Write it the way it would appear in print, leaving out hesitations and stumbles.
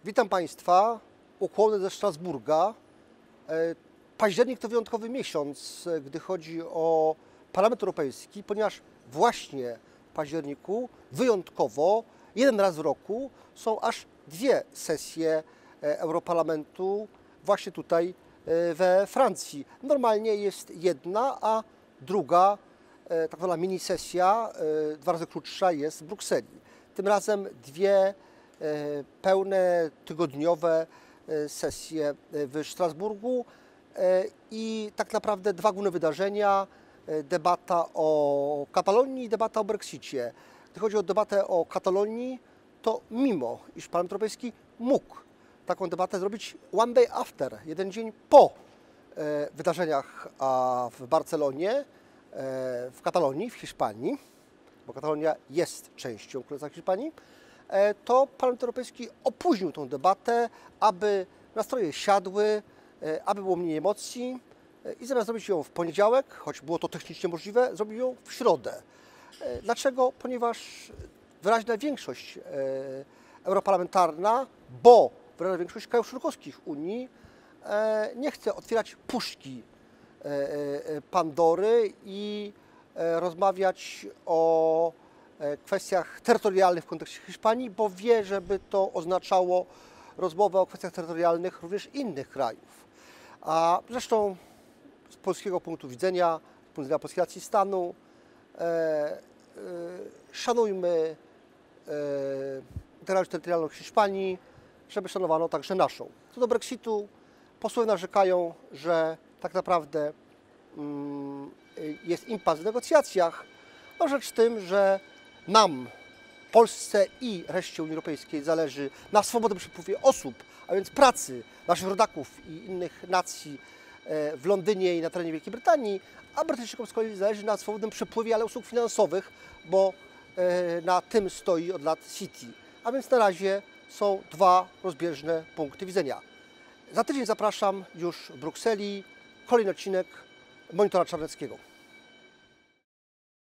Witam Państwa, ukłony ze Strasburga. Październik to wyjątkowy miesiąc, gdy chodzi o Parlament Europejski, ponieważ właśnie w październiku wyjątkowo, jeden raz w roku, są aż dwie sesje Europarlamentu właśnie tutaj we Francji. Normalnie jest jedna, a druga, tak zwana mini sesja, dwa razy krótsza, jest w Brukseli. Tym razem dwie pełne, tygodniowe sesje w Strasburgu i tak naprawdę dwa główne wydarzenia, debata o Katalonii i debata o Brexicie. Gdy chodzi o debatę o Katalonii, to mimo iż Parlament Europejski mógł taką debatę zrobić one day after, jeden dzień po wydarzeniach w Barcelonie, w Katalonii, w Hiszpanii, bo Katalonia jest częścią Królestwa Hiszpanii, to Parlament Europejski opóźnił tę debatę, aby nastroje siadły, aby było mniej emocji i zamiast zrobić ją w poniedziałek, choć było to technicznie możliwe, zrobił ją w środę. Dlaczego? Ponieważ wyraźna większość europarlamentarna, bo wyraźna większość krajów członkowskich Unii nie chce otwierać puszki Pandory i rozmawiać o kwestiach terytorialnych w kontekście Hiszpanii, bo wie, że by to oznaczało rozmowę o kwestiach terytorialnych również innych krajów. A zresztą z polskiego punktu widzenia, z punktu widzenia polskiej racji stanu, szanujmy integralność terytorialną Hiszpanii, żeby szanowano także naszą. Co do Brexitu, posłowie narzekają, że tak naprawdę jest impas w negocjacjach. No rzecz w tym, że nam, Polsce i reszcie Unii Europejskiej zależy na swobodnym przepływie osób, a więc pracy naszych rodaków i innych nacji w Londynie i na terenie Wielkiej Brytanii, a Brytyjczykom z kolei zależy na swobodnym przepływie, ale usług finansowych, bo na tym stoi od lat City. A więc na razie są dwa rozbieżne punkty widzenia. Za tydzień zapraszam już w Brukseli kolejny odcinek Monitora Czarneckiego.